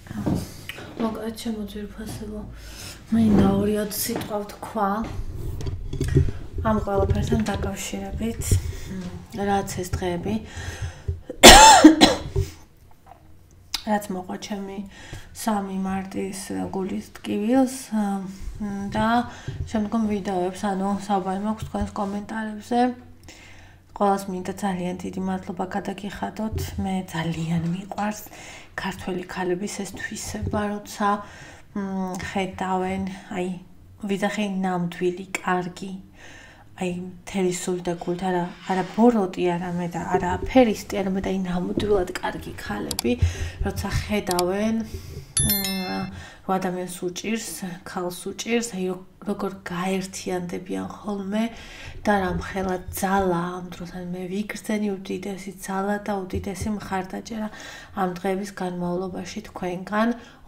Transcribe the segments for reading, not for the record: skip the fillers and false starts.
მოკლედ შემოძვირფასებო მინდა 2-20 სიტყვა ვთქვა ამ ყველაფერთან დაკავშირებით რაც ეს დღეები რაც მოყვა ჩემი 3 მარტის გულის ტკივილს და შემდგომ ვიდეოებს ანუ საუბარი მაქვს თქვენს კომენტარებზე ყველას მინდა ძალიან დიდი მადლობა გადაგიხადოთ მე ძალიან მიყვარს ქართველი ქალების ეს თვისება როცა ხედავენ აი ვიძახი ნამდვილი კარგი აი მთელი სული და გულით არა ბოროტი არამე და არა ფერისტი არამედ აი ნამდვილად კარგი ქალები როცა ხედავენ რომ ადამიანს უჭირს ქალს უჭირს აი როგორ გაერთიანდებიან ხოლმე და რამხელა ძალა ამ დროს ან მე ვიგრძენი უდიდესი ძალა და უდიდესი მხარდაჭერა ამ დღეების განმავლობაში თქვენგან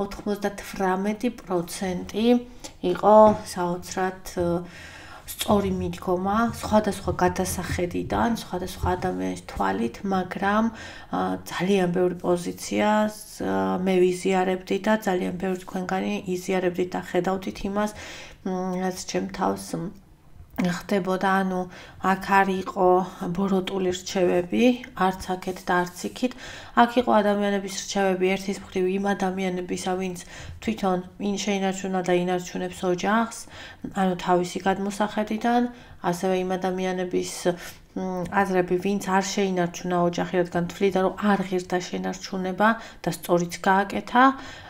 98% იყო საოცრად სწორი მიდგომა სხვადასხვა გადასახედიდან, სხვადასხვა ადამიანის თვალით, მაგრამ ძალიან ბევრი პოზიციას მე ვიზიარებდი და ძალიან ბევრი თქვენგანი იზიარებდით და ხედავდით იმას, რაც ჩემ თავს ხდებოდა, ანუ აქ არ იყო ბოროტული რჩევები, არც აქეთ და არც იქით. აქ იყო ადამიანების რჩევები ერთის მხრივ იმ ადამიანებისა, ვინც თვითონ შეინარჩუნა და ინარჩუნებს ოჯახს, ანუ თავისი გადმოსახედიდან, ასევე იმ ადამიანების აზრები, ვინც არ შეინარჩუნა ოჯახი, რადგან თვლიდა, რომ არ ღირდა შენარჩუნება და სწორიც გააკეთა.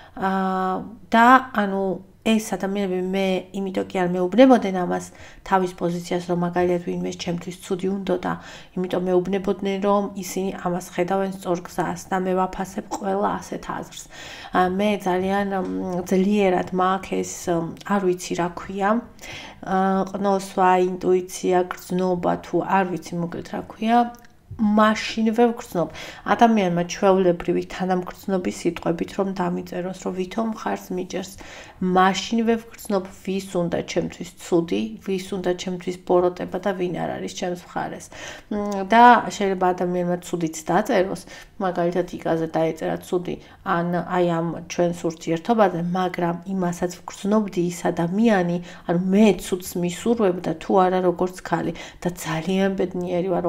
და ანუ ეს ადამიანები მე იმიტომ კი არ მეუბნებოდნენ ამას თავის პოზიციას რომ მაგალითად ვინმეს ჩემთვის ცუდი უნდა და იმიტომ მეუბნებოდნენ რომ ისინი ამას ხედავენ სწორ გზას და მე ვაფასებ ყველა ასეთ აზრს. მე ძალიან ძლიერად მაქვს ეს არ ვიცი რა ქვია ყნოსვა, ინტუიცია, გრძნობა თუ არ ვიცი მოკლედ რა ქვია მაშინვე ვგრძნობ. ადამიანმა ჩვეულებრივი თანამგრძნობის სიტყვებით რომ დამიწეროს, რომ ვითომ ხარს მიჭერს, მაშინვე ვგრძნობ, ვის უნდა ჩემთვის ცუდი, ვის უნდა ჩემთვის ბოროტება და ვინ არ არის ჩემს მხარეს. და შეიძლება ადამიანმა ცუდიც დაწეროს, მაგალითად იკაზე დაეწერა ცუდი, ან აი ამ ჩვენს ურთიერთობაზე, მაგრამ იმასაც ვგრძნობდი ის ადამიანი, ანუ მე ცუდს მისურვებ და თუ არა როგორც ქალი და ძალიან ბედნიერი ვარ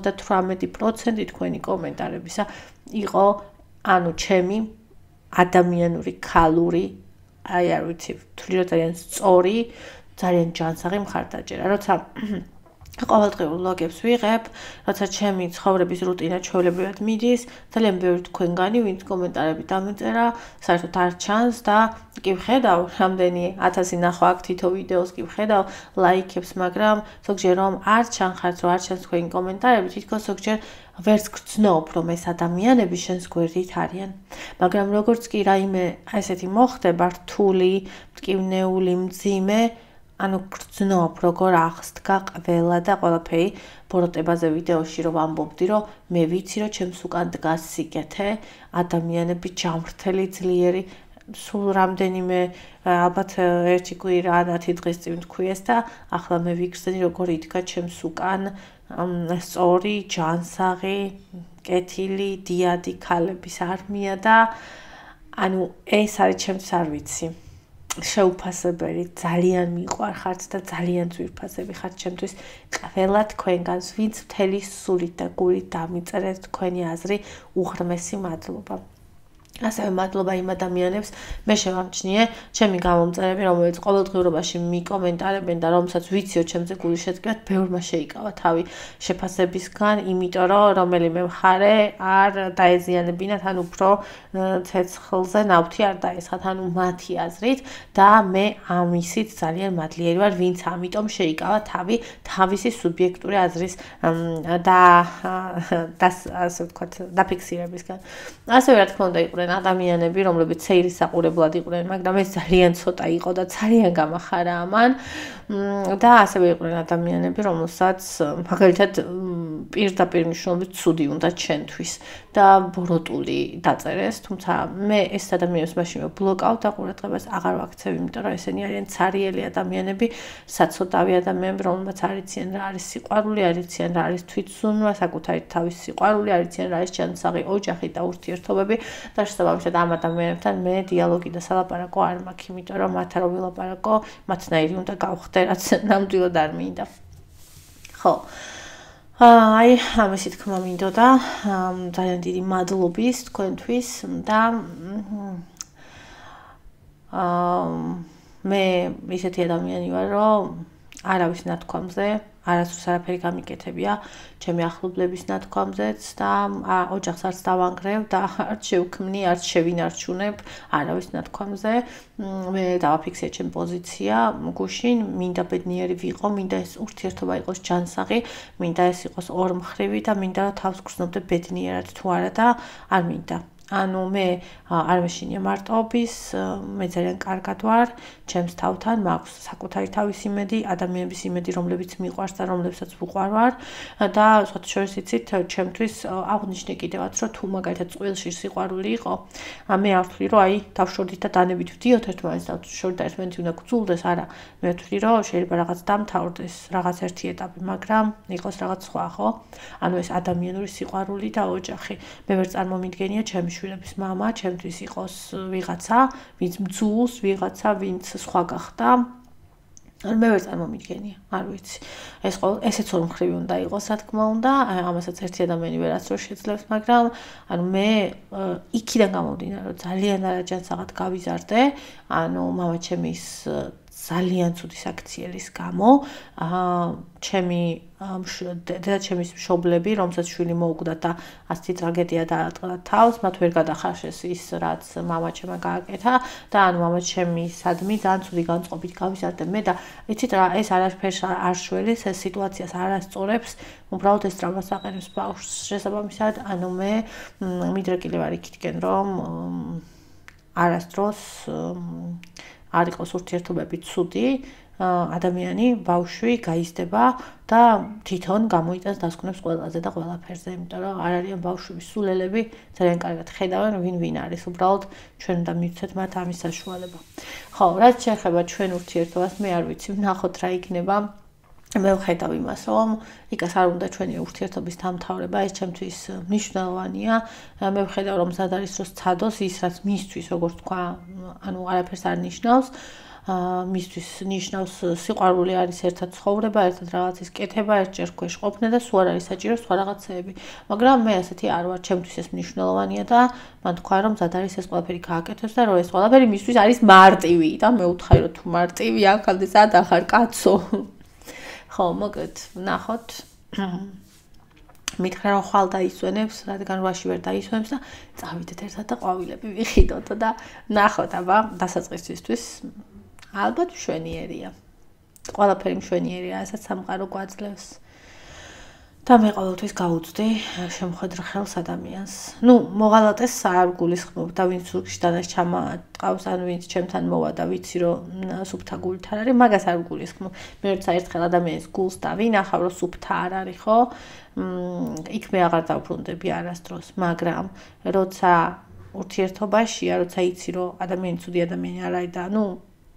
98% თქვენი კომენტარებისა იყო ანუ ჩემი ადამიანური ქალური აი არ ვიცი თვლი რომ ძალიან სწორი ძალიან ჯანსაღი მხარდაჭერა როცა ყოველდღიურ ვლოგებს ვიღებ, როცა ჩემი ცხოვრების რუტინა ჩვეულებრივად მიდის, ძალიან ბევრი თქვენგანი ვინც კომენტარები დამეწერა, საერთოდ არ ჩანს და კი ვხედავ, რამდენი 1000 ნახვა აქ თითო ვიდეოს კი ვხედავ, ლაიქებს, მაგრამ ზოგჯერ რომ არ ჩანხართ, რომ არ ჩანს თქვენი კომენტარები, თითქოს ზოგჯერ ვერც გრძნობ, რომ ეს ადამიანები შენს გვერდით არიან. მაგრამ როგორც კი რაიმე ესეთი მოხდება, რთული, მტკივნეული, მძიმე ანუ გრძნობ, როგორ აღსდგა ყველა და ყველაფერი ბოროტებაზე ვიდეოში რომ ამბობდი, რომ მე ვიცი, რომ ჩემს უკან დგას სიკეთე, ადამიანები ჯამრთელი, ძლიერი, სულ რამდენიმე ალბათ ერთი კვირა, 10 დღის წინ თქვი ეს და ახლა მე ვიგრძნი, როგორ იდგა ჩემს უკან სწორი, ჯანსაღი, კეთილი, დიადი ქალების არმია და ანუ ეს არის ჩემთვის არ ვიცი. შეუფასებელი ძალიან მიყვარხართ და ძალიან ძვირფასები ხართ ჩემთვის ყველა თქვენგანს ვინც მთელი სულით და გულით დამიწერეთ თქვენი აზრი უღრმესი მადლობა. ასევე მადლობა იმ ადამიანებს მე შევამჩნიე ჩემი გამომწერები რომელიც ყოველდღიურობაში მიკომენტარებენ და რომელსაც ვიციო ჩემზე გული შეწყვეტ ბევრმა შეიკავა თავი შეფასებისგან იმიტომ რომ რომელიმე მხარე არ დაეზიანებინათ ან უფრო ცეცხლზე ნავთი არ დაესხათ ანუ მათი აზრით და მე ამისით ძალიან მადლიერი ვარ ვინც ამიტომ შეიკავა თავი თავისი სუბიექტური აზრის და ასე ვთქვათ დაფიქსირებისგან ასევე რა თქმა უნდა იყვნენ ადამიანები, რომლებიც სეირისაყურებლად იყვნენ, მაგრამ ეს ძალიან ცოტა იყო და ძალიან გამახარა ამან. და ასევე იყვნენ ადამიანები, რომელსაც მაგალითად პირდაპირ მნიშვნელობით ცუდი უნდა ჩვენთვის და ბოროტული დაწერეს, თუმცა მე ეს ადამიანებს მაშინვე ბლოკავ და ყურადღებას აღარ ვაქცევ, იმიტომ რომ ესენი არიან ცარიელი ადამიანები, საცოტავი ადამიანები, რომელმაც არიციან რა არის სიყვარული, არიციან რა არის თვითზრუნვა, საკუთარი თავის სიყვარული, არიციან რა არის ჯანსაღი ოჯახი და ურთიერთობები და შესაბამისად ამ ადამიანებთან მე დიალოგი და სალაპარაკო არ მაქვს, იმიტომ რომ მათ არ ვილაპარაკო, მათნაირი უნდა გავხდე, რაც ნამდვილად არ მინდა. ხო. აი, ამისი თქმა მინდოდა, ძალიან დიდი მადლობის თქვენთვის და მე ისეთი ადამიანი ვარ, რომ არავის ნათქვამზე არასდროს არაფერი გამიკეთებია, ჩემი ახლობლების ნათქვამზეც და ოჯახს არც დავანგრევ და არც შევქმნი, არც შევინარჩუნებ არავის ნათქვამზე. მე დავაფიქსე ჩემი პოზიცია გუშინ, მინდა ბედნიერი ვიყო, მინდა ეს ურთიერთობა იყოს ჯანსაღი, მინდა ეს იყოს ორმხრივი და მინდა რომ თავს გრძნობდე ბედნიერად თუ არა და არ მინდა. ანუ მე არ მეშინია მარტოობის, მე ძალიან კარგად ვარ, ჩემს თავთან მაქვს საკუთარი თავის იმედი, ადამიანების იმედი, რომლებიც მიყვარს და რომლებსაც ვუყვარვარ და სხვათა შორის იცით, ჩემთვის აღნიშნე კიდევაც, რომ თუ მაგალითად წყვილში სიყვარული იყო, მე არ ვთვლი, რომ აი დავშორდით და დანებით ვდიოთ ერთმანეთს და შორდა ერთმანეთი უნდა გძულდეს, არა, მე ვთვლი, რომ შეიძლება რაღაც დამთავრდეს, რაღაც ერთი ეტაპი, მაგრამ იყოს რაღაც სხვა, ხო? ანუ ეს ადამიანური სიყვარული და ოჯახი. მე ვერ წარმომიდგენია ჩემი შვილების მამა, ჩემთვის იყოს ვიღაცა, ვინც მძულს, ვიღაცა, ვინც სხვა გახდა. ანუ მე ვერ წარმომიდგენია, არ ვიცი. ესეც ორმხრივი უნდა იყოს, რა თქმა უნდა, ამასაც ერთი ადამიანი ვერაც რო შეძლებს, მაგრამ ანუ მე იქიდან გამომდინარე, რომ ძალიან არაჯანსაღად გავიზარდე, ანუ მამაჩემის ძალიან ცუდი საქციელის გამო, ჩემი დედაჩემის მშობლები, რომელსაც შვილი მოუკვდა და ასეთი ტრაგედია დაატყდა თავს, მათ ვერ გადახარშეს ის, რაც მამაჩემმა გააკეთა და ანუ მამაჩემისადმი ძალიან ცუდი განწყობით გავიზარდე მე და იცით რა, ეს არაფერს არ შველის, ეს სიტუაციას არ ასწორებს, უბრალოდ ეს ტრავმას აყენებს ბავშვს. შესაბამისად, ანუ მე მიდრეკილი ვარ იქითკენ, რომ არასდროს არ იყოს ურთიერთობები ცუდი, ადამიანი, ბავშვი გაიზრდება და თვითონ გამოიტანს დასკვნებს ყველაზე და ყველაფერზე, იმიტომ რომ არ არიან ბავშვების სულელები, ძალიან კარგად ხედავენ ვინ არის, უბრალოდ ჩვენ უნდა მივცეთ მათ ამის საშუალება. ხო, რაც შეეხება ჩვენ ურთიერთობას, მე არ ვიცი, ვნახოთ რა იქნება. მე ვხედავ იმას, რომ იქაც არ უნდა ჩვენი ურთიერთობის დამთავრება, ეს ჩემთვის მნიშვნელოვანია. მე ვხედავ, რომ მზად არის რომ სცადოს ის, რაც მისთვის, როგორც თქვა, ანუ არაფერს არ ნიშნავს. მისთვის ნიშნავს სიყვარული არის ერთად ცხოვრება, ერთად რაღაცის კეთება, ერთჯერ ქვეშ ყოფნა და სულ არ არის საჭირო სხვა რაღაცეები. მაგრამ მე ასეთი არ ვარ, ჩემთვის ეს მნიშვნელოვანია და მან თქვა, რომ მზად არის ეს ყველაფერი გააკეთოს და რომ ეს ყველაფერი მისთვის არის მარტივი და მე ვუთხარი, რომ თუ მარტივი ახალ ზად ახარ კაცო. ხო, მოკლედ, ნახოთ. მითხრა რომ ხვალ დაისვენებს, რადგან რვაში ვერ დაისვენებს და წავიდეთ ერთად და ყვავილები ვიხიდოთ და ნახოთ, აბა, დასაწყისისთვის ალბათ მშვენიერია. ყველაფერი მშვენიერია, რასაც სამყარო გვაძლევს. და მე ყოველთვის გავუწვდი შემხედრ ხელს ადამიანს. ნუ მოღალატეს არ გულისხმობ და ვინც ზურგში დანაშ ჩამატყავს, ან ვინც ჩემთან მოვა და ვიცი რომ სუფთა გულით არ არის, მაგას არ გულისხმობ. მე როცა ერთხელ ადამიანის გულს დავინახავ, რომ სუფთა არ არის, ხო? იქ მე აღარ დავბრუნდები არასდროს, მაგრამ როცა ურთიერთობაშია, როცა იცი რომ ადამიანი ცუდი ადამიანი არ არის და ნუ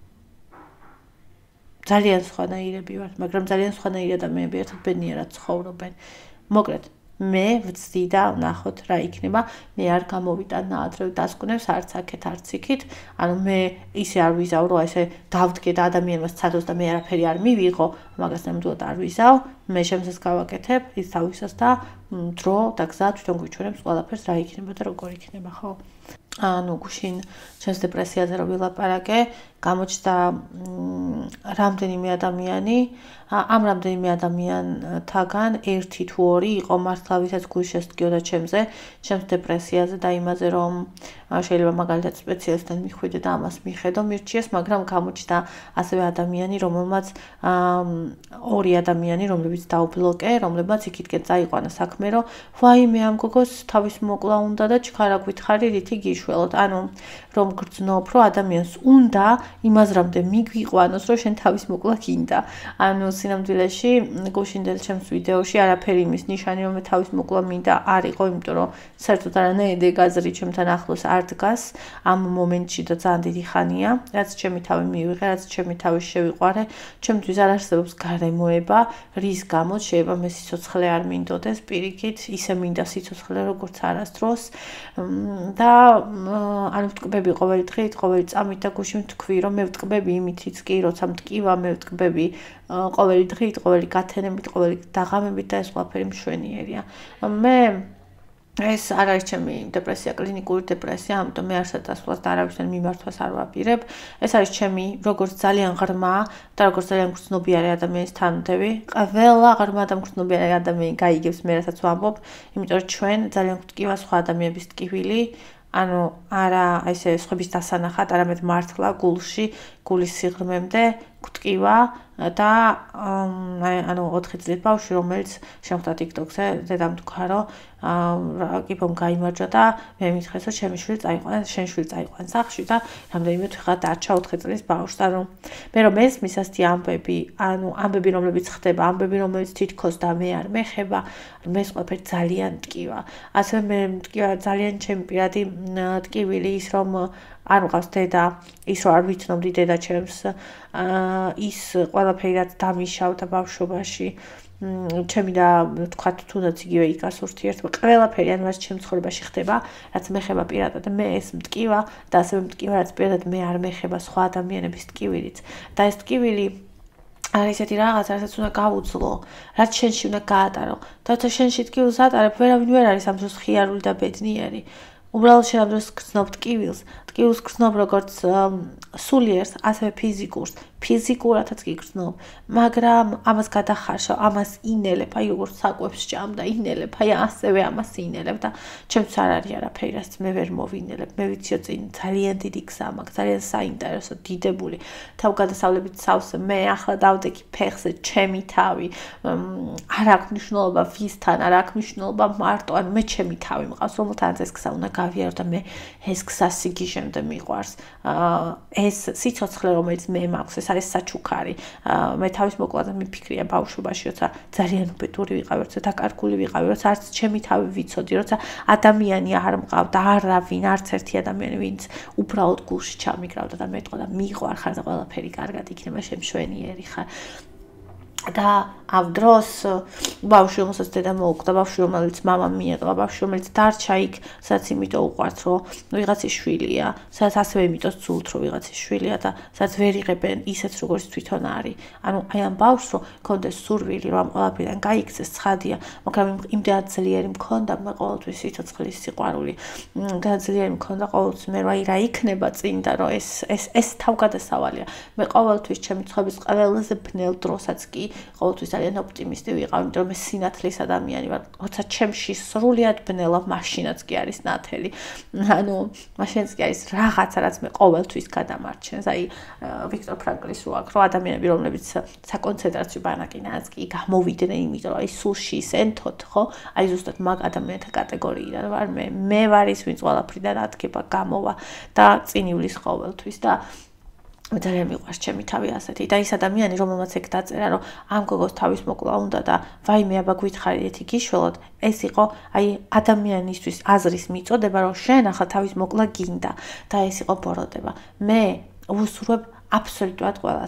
ძალიან სხვანაირები ვართ, მაგრამ ძალიან სხვანაირი ადამიანები ერთად ბედნიერად ცხოვრობენ. მოკლედ, მე ვცდი და ვნახოთ რა იქნება. მე არ გამოვიტანა ადრე დასკვნებს, არც აქეთ, არც იქით. ანუ მე ისე არ ვიზავ, რომ ესე დავდგე და ადამიანმა სცადოს და მე არაფერი არ მივიღო, მაგას ნამდვილად არ ვიზავ. მე შემსაც გავაკეთებ, ის თავისას და დრო და გზა თვითონ გვიჩვენებს ყველაფერს რა იქნება და როგორ იქნება, ხო? ანუ გუშინ ჩემს დეპრესიაზე რომ ვილაპარაკე, გამოჩნდა რამდენიმე ადამიანი, ამ რამდენიმე ადამიანთაგან ერთი თუ ორი იყო მართლა ვისაც გული შესტკიოდა ჩემს დეპრესიაზე და იმაზე რომ შეიძლება მაგალითად სპეციალისტთან მიხვიდე და ამას მიხედო, მირჩიეს, მაგრამ გამოჩნდა ასევე ადამიანი, რომელმაც ორი ადამიანი, რომლებიც დაუბლოკე, რომლებმაც იქითკენ წაიყვანა საქმე, რომ ვაიმე ამ გოგოს თავის მოკლა უნდა და ჩქარა გითხარი რითი გიშ გიშველოთ, ანუ რომ გრძნობ, რომ ადამიანს უნდა იმაზრამდე მიგვიყვანოს, რომ შენ თავის მოკლა გინდა. ანუ სინამდვილეში გუშინდელ ჩემს ვიდეოში არაფერი იმის ნიშანი, რომ მე თავის მოკლა მინდა არ იყო, იმიტომ რომ საერთოდ არანაირი გაზრი ჩემთან ახლოს არ დგას ამ მომენტში და ძალიან დიდი ხანია, რაც ჩემი თავი მივიღე, რაც ჩემი თავი შევიყვარე, ჩემთვის არ არსებობს გარემოება, რის გამოც შეიძლება მე სიცოცხლე არ მინდოდეს, პირიქით, ისე მინდა სიცოცხლე როგორც არასდროს და ანუ ვტკბები ყოველი დღით, ყოველი წამით და გუშინ ვთქვი, რომ მე ვტკბები იმითიც კი, როცა მტკივა, მე ვტკბები ყოველი დღით, ყოველი გათენებით, ყოველი დაღამებით და ეს ყველაფერი მშვენიერია. მე ეს არ არის ჩემი დეპრესია, კლინიკური დეპრესია, ამიტომ მე არსად ასვლას და არავისთან მიმართვას არ ვაპირებ. ეს არის ჩემი როგორც ძალიან ღრმა და როგორც ძალიან გრძნობიარე ადამიანის თანმდები. ყველა ღრმა და გრძნობიარე ადამიანი გაიგებს მე რასაც ვამბობ, იმიტომ რომ ჩვენ ძალიან გვტკივა სხვა ადამიანების ტკივილი, ანუ არა ესე სხვების დასანახად, არამედ მართლა გულში, გულის სიღრმემდე გვტკივა და ანუ 4 წლის ბავშვი, რომელიც შემხვდა TikTok-ზე, დედამ თქვა, რომ კიბომ გაიმარჯვა და მე მითხრეს, რომ ჩემი შვილი წაიყვანა, შენ შვილი წაიყვანა სახლში და რამდენიმე თვეღა დარჩა 4 წლის ბავშვს და რომ მე რომ ესმის ასეთი ამბები, ანუ ამბები, რომლებიც ხდება, ამბები, რომელიც თითქოს და მე არ მეხება, მე ეს ყველაფერი ძალიან მტკივა. ასევე მე მტკივა ძალიან ჩემი პირადი ტკივილი ის, რომ არ მყავს დედა, ის რომ არ ვიცნობდი დედა ჩემს, ის ყველაფერი რაც დამიშავდა ბავშვობაში, ჩემი და ვთქვათ თუნდაც იგივე იკას ურთიერთობა, ყველაფერი ანუ რაც ჩემს ცხოვრებაში ხდება, რაც მეხება პირადად მე ეს მტკივა და ასევე მტკივა რაც პირადად მე არ მეხება სხვა ადამიანების ტკივილიც და ეს ტკივილი არის ესეთი რაღაც, რასაც უნდა გავუძლო, რაც შენში უნდა გაატარო. და თუ შენში ტკივილს ატარებ, ვერავინ ვერ არის ამ დროს ხიარული და ბედნიერი. უბრალოდ შენ ამ დროს გრძნობ ტკივილს გრძნობ როგორც სულიერს, ასევე ფიზიკურს. ფიზიკურადაც კი გრძნობ, მაგრამ ამას გადახარშავ, ამას ინელებ, აი როგორც საკვებს ჭამ და ინელებ, აი ასევე ამას ინელებ და ჩემთვის არ არის არაფერი, რაც მე ვერ მოვინელებ. მე ვიცი, რომ წინ ძალიან დიდი გზა მაქვს, ძალიან საინტერესო, დიდებული. თავგადასავლებით სავსე, მე ახლა დავდექი ფეხზე, ჩემი თავი. არ აქვს მნიშვნელობა ვისთან, არ აქვს მნიშვნელობა მარტო, ანუ მე ჩემი თავი მყავს, რომელთანაც ეს გზა უნდა გავიარო და მე ეს გზა სიგიჟემდე მიყვარს. ეს სიცოცხლე, რომელიც მე მაქვს, ეს არის საჩუქარი. მე თავის მოკლად მიფიქრია ბავშვობაში, როცა ძალიან უბედური ვიყავი, როცა დაკარგული ვიყავი, როცა არც ჩემი თავი ვიცოდი, როცა ადამიანი არ მყავდა, არავინ, არც ერთი ადამიანი, ვინც უბრალოდ გულში ჩამიგრავდა და მეტყოდა მიყვარხარ და ყველაფერი კარგად იქნება, შენ მშვენიერი ხარ. და ამ დროს ბავშვი, რომელსაც დედა მოუკვდა, ბავშვი, რომელიც მამა მიეღლა, ბავშვი, რომელიც დარჩა იქ, სადაც იმიტომ უყვართ, რომ ვიღაცის შვილია, სადაც ასევე იმიტომ სძულთ, რომ ვიღაცის შვილია და სადაც ვერ იღებენ ისეთ, როგორც თვითონ არის. ანუ აი ამ ბავშვს რომ კონდეს სურვილი, რომ ამ ყველაფერიდან გაიქცეს, ცხადია, მაგრამ იმდენად ძლიერი მქონდა მე ყოველთვის სიცოცხლის სიყვარული. იმდენად ძლიერი მქონდა ყოველთვის მე რა იქნება წინ და რომ ეს თავგადასავალია. მე ყოველთვის ჩემი ცხოვრების ყველაზე ბნელ დროსაც კი ყოველთვის ძალიან ოპტიმისტი ვიყავ, იმიტომ რომ მე სინათლის ადამიანი ვარ. როცა ჩემში სრულიად ბნელა, მაშინაც კი არის ნათელი. ანუ მაშინაც კი არის რაღაცა, რაც მე ყოველთვის გადამარჩენს. აი ვიქტორ ფრანკლის რო აქვს, რომ ადამიანები, რომლებიც საკონცენტრაციო ბანაკინაც კი გამოვიდნენ, იმიტომ რომ აი სულში ისენთოთ, ხო? აი ზუსტად მაგ ადამიანთა კატეგორიიდან ვარ მე. მე ვარ ის, ვინც ყველაფრიდან ადგება, გამოვა და წინივლის ყოველთვის და ძალიან მიყვარს ჩემი თავი ასეთი და ის ადამიანი, რომელმაც ეგ დაწერა, რომ ამ გოგოს თავის მოკლა უნდა და ვაიმე აბა გითხარით ეთი გიშველოთ, ეს იყო აი ადამიანისთვის აზრის მიწოდება, რომ შენ ახლა თავის მოკლა გინდა და ეს იყო ბოროტება. მე ვუსურვებ აბსოლუტურად ყველას.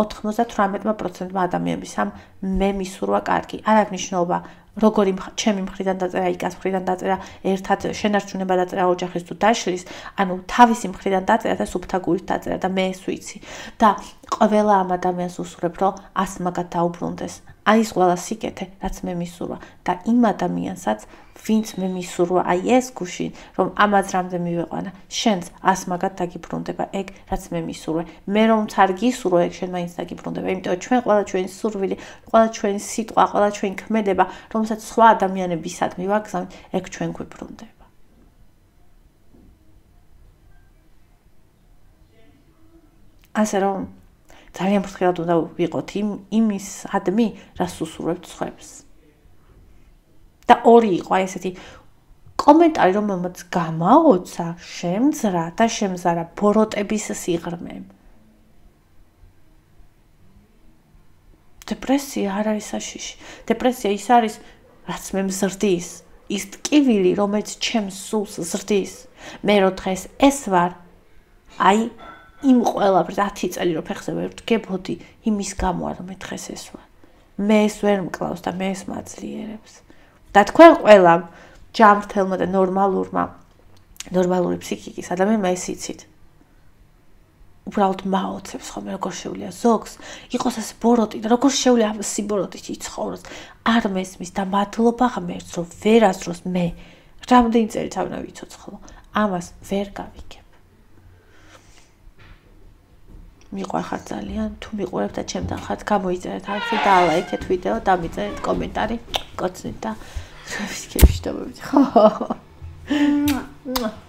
98% ადამიანების ამ მე მისურვა კარგი. არ აქვს მნიშვნელობა როგორი ჩემი მხრიდან დაწერა, იკას მხრიდან დაწერა, ერთად შენარჩუნება დაწერა ოჯახის თუ დაშლის, ანუ თავისი მხრიდან დაწერა და სუფთა გულით დაწერა და მე ეს ვიცი. და ყველა ამ ადამიანს უსურვებ, რომ ასმაგად დაუბრუნდეს. აი ეს ყველა სიკეთე, რაც მე მისურვა და იმ ადამიანსაც, ვინც მე მისურვა, აი ეს გუშინ, რომ ამაც რამდენ მივეყვანა, შენც ასმაგად დაგიბრუნდება ეგ, რაც მე მისურვე. მე რომც არ გისურვო, ეგ შენ მაინც დაგიბრუნდება, იმიტომ რომ ჩვენ ყველა ჩვენი სურვილი, ყველა ჩვენი სიტყვა, ყველა ჩვენი ქმედება, რომელსაც სხვა ადამიანებისადმი ვაგზავნით, ეგ ჩვენ გვიბრუნდება. ასე რომ ძალიან ფრთხილად უნდა ვიყოთ იმისადმი, რას უსურვებთ სხვებს. და ორი იყო ესეთი კომენტარი, რომელმაც გამაოცა, შემძრა და შემზარა ბოროტების სიღრმემ. დეპრესია არ არის საშიში. დეპრესია ის არის, რაც მე მზრდის. ის ტკივილი, რომელიც ჩემს სულს ზრდის. მე რო დღეს ეს ვარ, აი იმ ყველაფერს 10 წელი რო ფეხზე ვერ ვდგებოდი, იმის გამო არ მე დღეს ეს ვარ. მე ეს ვერ მკლავს და მე ეს მაძლიერებს. და თქვენ ყველამ ჯანმრთელმა და ნორმალური ფსიქიკის ადამიანმა ეს იცით. უბრალოდ მაოცებს ხოლმე როგორ შეუძლია ზოგს იყოს ეს ბოროტი და როგორ შეუძლია ამ სიბოროტით იცხოვროს. არ მესმის და მადლობა ღმერთს რომ ვერასდროს მე რამდენი წელი თავნა ვიცოცხლო. ამას ვერ გავიგებ. მიყვარხარ ძალიან, თუ მიყურებთ და ჩემთან ხართ, გამოიწერეთ არხი და ლაიქეთ ვიდეო და მიწერეთ კომენტარი, კოცნით და შევისკებიშ და ხო.